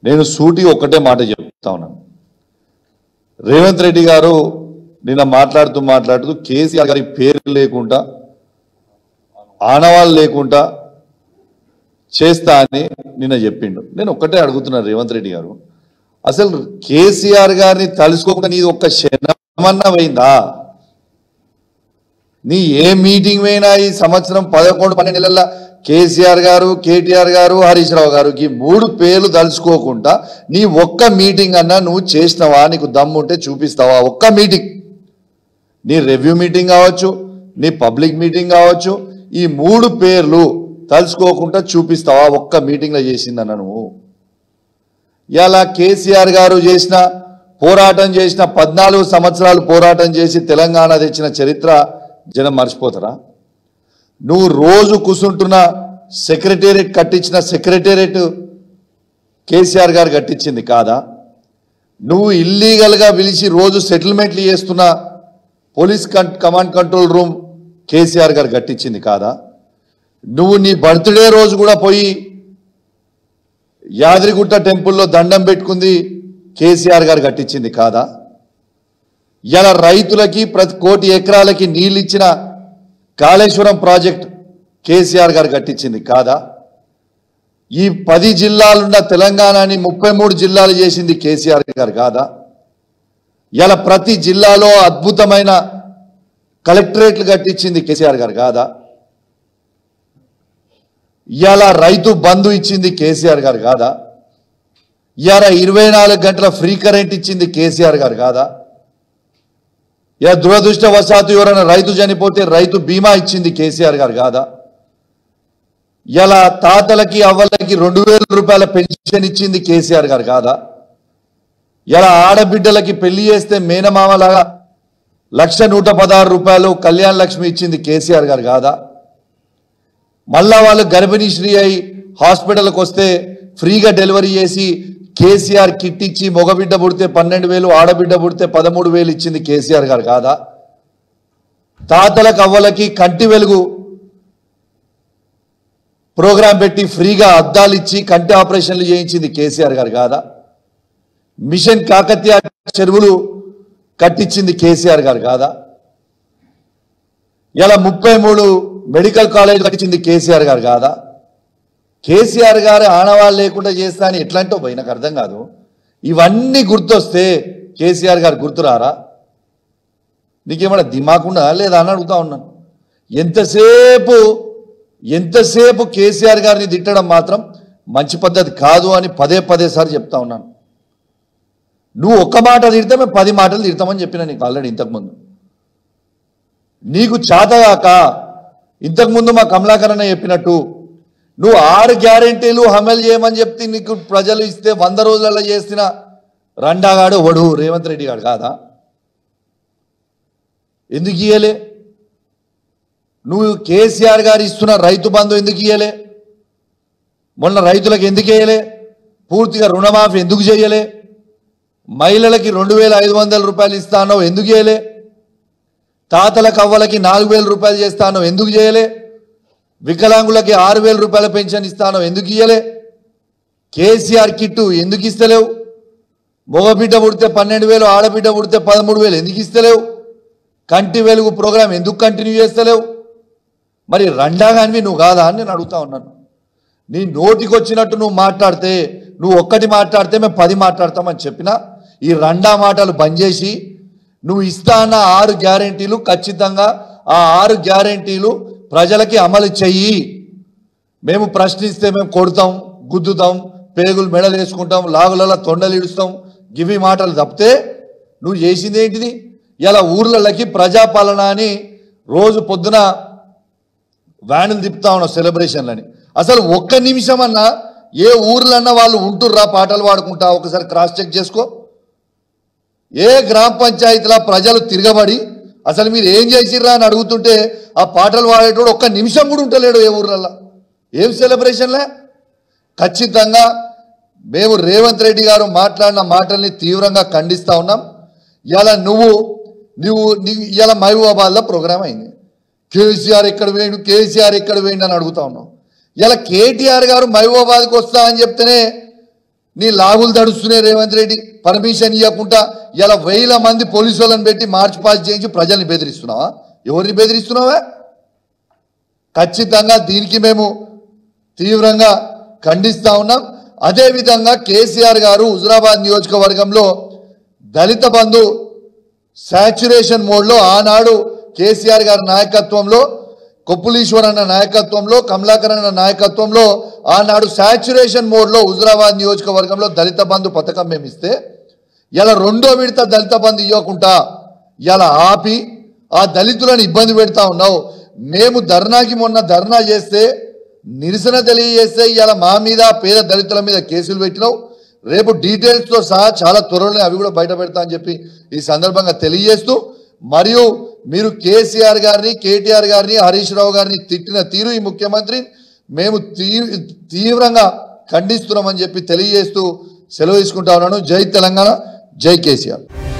నేను సూటి ఒక్కటే మాట చెప్తా ఉన్నాను. రేవంత్ రెడ్డి గారు నిన్న మాట్లాడుతూ కేసీఆర్ గారి పేరు లేకుండా ఆనవాళ్ళు లేకుండా చేస్తా అని నిన్న చెప్పిండు. నేను ఒక్కటే అడుగుతున్నాను, రేవంత్ రెడ్డి గారు అసలు కేసీఆర్ గారిని తలుసుకోకుండా నీది ఒక్క క్షణమన్నా పోయిందా? నీ ఏ మీటింగ్ పోయినా ఈ సంవత్సరం 11-12 నెలల కేసీఆర్ గారు, కేటీఆర్ గారు, హరీష్ రావు గారికి 3 పేర్లు తలుచుకోకుండా నీ ఒక్క మీటింగ్ అన్నా నువ్వు చేసినవా? నీకు దమ్ము ఉంటే చూపిస్తావా? ఒక్క మీటింగ్, నీ రివ్యూ మీటింగ్ కావచ్చు, నీ పబ్లిక్ మీటింగ్ కావచ్చు, ఈ 3 పేర్లు తలుచుకోకుండా చూపిస్తావా? ఒక్క మీటింగ్లో చేసిందన్న నువ్వు. ఇలా కేసీఆర్ గారు చేసిన పోరాటం చేసిన 14 సంవత్సరాలు పోరాటం చేసి తెలంగాణ తెచ్చిన చరిత్ర జనం మర్చిపోతారా? నువ్వు రోజు కూర్చుంటున్న సెక్రటేరియట్ కట్టించిన సెక్రటేరియట్ కేసీఆర్ గారు కట్టించింది కాదా? నువ్వు ఇల్లీగల్గా పిలిచి రోజు సెటిల్మెంట్లు చేస్తున్న police command control room KCR గారు కట్టించింది కాదా? నువ్వు నీ బర్త్డే రోజు కూడా పోయి యాదగిరిగుట్ట టెంపుల్లో దండం పెట్టుకుంది కేసీఆర్ గారు కట్టించింది కాదా? ఇలా రైతులకి ప్రతి 1 కోటి ఎకరాలకి నీళ్ళు ఇచ్చిన కాళేశ్వరం ప్రాజెక్ట్ కేసీఆర్ గారు కట్టించింది కాదా? ఈ 10 జిల్లాలున్న తెలంగాణని 33 జిల్లాలు చేసింది కేసీఆర్ గారు కాదా? ఇలా ప్రతి జిల్లాలో అద్భుతమైన కలెక్టరేట్లు కట్టించింది కేసీఆర్ గారు కాదా? ఇలా రైతు బంధు ఇచ్చింది కేసీఆర్ గారు కాదా? ఇలా 24 గంటల ఫ్రీ కరెంట్ ఇచ్చింది కేసీఆర్ గారు కాదా? ఇలా దురదృష్టవశాత్తు ఎవరైనా రైతు చనిపోతే రైతు బీమా ఇచ్చింది కేసీఆర్ గారు కాదా? ఇలా తాతలకి అవ్వలకి 2000 రూపాయల పెన్షన్ ఇచ్చింది కేసీఆర్ గారు కాదా? ఇలా ఆడబిడ్డలకి పెళ్లి చేస్తే మేనమామలాగా 1,116 రూపాయలు కళ్యాణ లక్ష్మి ఇచ్చింది కేసీఆర్ గారు కాదా? మళ్ళా వాళ్ళు గర్భిణీ శ్రీ అయి హాస్పిటల్కి వస్తే ఫ్రీగా డెలివరీ చేసి కేసీఆర్ కిట్ ఇచ్చి మగబిడ్డ పుడితే 12,000, ఆడబిడ్డ పుడితే 13,000 ఇచ్చింది కేసీఆర్ గారు కాదా? తాతలకు అవ్వలకి కంటి వెలుగు ప్రోగ్రాం పెట్టి ఫ్రీగా అద్దాలు ఇచ్చి కంటి ఆపరేషన్లు చేయించింది కేసీఆర్ గారు కాదా? మిషన్ కాకతీయ చెరువులు కట్టించింది కేసీఆర్ గారు కాదా? ఇలా 33 మెడికల్ కాలేజ్ కట్టించింది కేసీఆర్ గారు కాదా? కేసీఆర్ గారు ఆనవాళ్ళు లేకుండా చేస్తా అని ఎట్లాంటో పోయి నాకు అర్థం కాదు. ఇవన్నీ గుర్తొస్తే కేసీఆర్ గారు గుర్తురారా? నీకేమైనా దిమాకుండా లేదా అని అడుగుతా ఉన్నాను. ఎంతసేపు కేసీఆర్ గారిని తిట్టడం మాత్రం మంచి పద్ధతి కాదు అని పదే సార్లు చెప్తా ఉన్నాను. నువ్వు ఒక్క మాట తిడితే మేము 10 మాటలు తిడతామని చెప్పిన నీకు ఆల్రెడీ ఇంతకుముందు. నీకు చేతగాక ఇంతకుముందు మా కమలాకరణ చెప్పినట్టు నువ్వు 6 గ్యారెంటీలు అమలు చేయమని చెప్తే నీకు ప్రజలు ఇస్తే 100 రోజులలో చేసిన రండాగాడు వడు రేవంత్ రెడ్డి గారు కాదా? ఎందుకు ఇయ్యలే? నువ్వు కేసీఆర్ గారు ఇస్తున్న రైతు బంధు ఎందుకు ఇయ్యలే? మొన్న రైతులకు ఎందుకు వేయలే? పూర్తిగా రుణమాఫీ ఎందుకు చేయలే? మహిళలకి 2,500 రూపాయలు ఇస్తానో ఎందుకు చేయలే? తాతలకు అవ్వలకి 4,000 రూపాయలు చేస్తానో ఎందుకు చేయలే? వికలాంగులకి 6,000 రూపాయల పెన్షన్ ఇస్తానో ఎందుకు ఇయ్యలే? కేసీఆర్ కిట్టు ఎందుకు ఇస్తలేవు? మగబిడ్డ పుడితే 12,000, ఆడబిడ్డ పుడితే 13,000 ఎందుకు ఇస్తలేవు? కంటి వెలుగు ప్రోగ్రాం ఎందుకు కంటిన్యూ చేస్తలేవు? మరి రండాగానివి నువ్వు కాదా అని నేను అడుగుతా ఉన్నాను. నీ నోటికి వచ్చినట్టు నువ్వు మాట్లాడితే, నువ్వు ఒక్కటి మాట్లాడితే మేము 10 మాట్లాడతామని చెప్పినా ఈ రండా మాటలు బంద్ చేసి నువ్వు ఇస్తా అన్న 6 గ్యారెంటీలు ఖచ్చితంగా ఆ 6 గ్యారెంటీలు ప్రజలకి అమలు చెయ్యి. మేము ప్రశ్నిస్తే మేము కొడతాం, గుద్దుతాం, పేగులు మెడలు వేసుకుంటాం, లాగులలో తొండలు ఇడుస్తాం, గివి మాటలు తప్పితే నువ్వు చేసింది ఏంటిది? ఇలా ఊర్లకి ప్రజాపాలన అని రోజు పొద్దున వ్యానులు తిప్పుతా ఉన్నావు సెలబ్రేషన్లని. అసలు ఒక్క నిమిషం అన్నా ఏ ఊర్లన్నా వాళ్ళు ఉంటుర్రా పాటలు పాడుకుంటా? ఒకసారి క్రాస్ చెక్ చేసుకో. ఏ గ్రామ పంచాయతీలో ప్రజలు తిరగబడి అసలు మీరు ఏం చేసిర్రా అని అడుగుతుంటే ఆ పాటలు పాడేటోడు ఒక్క నిమిషం కూడా ఉంటలేడు ఏ ఊర్లలో. ఏం సెలబ్రేషన్లే? ఖచ్చితంగా మేము రేవంత్ రెడ్డి గారు మాట్లాడిన మాటల్ని తీవ్రంగా ఖండిస్తూ ఉన్నాం. ఇలా నువ్వు ఇలా మహబూబాబాద్లో ప్రోగ్రామ్ అయింది. కేసీఆర్ ఎక్కడ వేయండి అని అడుగుతా ఉన్నావు. ఇలా కేటీఆర్ గారు మహబూబాబాద్కి వస్తా అని చెప్తేనే నీ లాగులు దడుస్తున్నాయి రేవంత్ రెడ్డి పర్మిషన్ ఇవ్వకుండా ఇలా 1000 మంది పోలీసు వాళ్ళని పెట్టి మార్చ్ పాస్ చేయించి ప్రజల్ని బెదిరిస్తున్నావా? ఎవరిని బెదిరిస్తున్నావా? ఖచ్చితంగా దీనికి మేము తీవ్రంగా ఖండిస్తా ఉన్నాం. అదేవిధంగా కేసీఆర్ గారు హుజురాబాద్ నియోజకవర్గంలో దళిత బంధు సాచ్యురేషన్ మోడ్లో ఆనాడు కేసీఆర్ గారి నాయకత్వంలో, కొప్పులీశ్వర్ అన్న నాయకత్వంలో, కమలాకర్ అన్న నాయకత్వంలో ఆనాడు సాచ్యురేషన్ మోడ్లో హుజురాబాద్ నియోజకవర్గంలో దళిత బంధు పథకం మేము ఇస్తే ఇలా 2వ విడత దళిత బంధు ఇవ్వకుండా ఇలా ఆపి ఆ దళితులను ఇబ్బంది పెడతా ఉన్నావు. మేము ధర్నాకి మొన్న ధర్నా చేస్తే నిరసన తెలియజేస్తే ఇలా మా మీద పేద దళితుల మీద కేసులు పెట్టినావు. రేపు డీటెయిల్స్తో సహా చాలా త్వరలోనే అవి కూడా బయట పెడతా అని చెప్పి ఈ సందర్భంగా తెలియజేస్తూ, మరియు మీరు కేసీఆర్ గారిని, కేటీఆర్ గారిని, హరీష్ రావు గారిని తిట్టిన తీరు ఈ ముఖ్యమంత్రి మేము తీవ్రంగా ఖండిస్తున్నామని చెప్పి తెలియజేస్తూ సెలవు తీసుకుంటా ఉన్నాను. జై తెలంగాణ, జై కేసీఆర్.